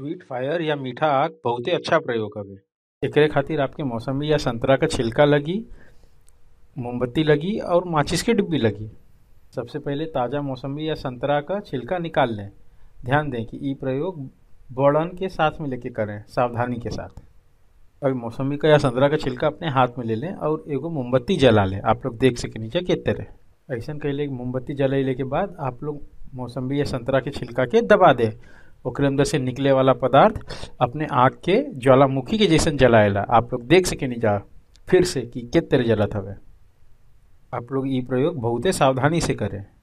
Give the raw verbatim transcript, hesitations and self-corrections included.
Sweet fire या मीठा आग बहुते अच्छा प्रयोग हवे। एकरे खातिर आपके मौसमी या संतरा का छिलका लगी, मोमबत्ती लगी और माचिस की डिब्बी लगी। सबसे पहले ताज़ा मौसमी या संतरा का छिलका निकाल लें। ध्यान दें कि ई प्रयोग बड़न के साथ में लेके करें, सावधानी के साथ। अभी मौसमी का या संतरा का छिलका अपने हाथ में ले लें और एगो मोमबत्ती जला लें। आप लोग देख सके नीचे के तरह ऐसा कैले मोमबत्ती जलाइले के बाद आप लोग मौसमी या संतरा के छिलका के दबा दें। ओकरे अंदर से निकले वाला पदार्थ अपने आग के ज्वालामुखी के जैसन जलाएला। आप लोग देख सके नीचा फिर से कि के तरह जलत हवे। आप लोग ई प्रयोग बहुते सावधानी से करें।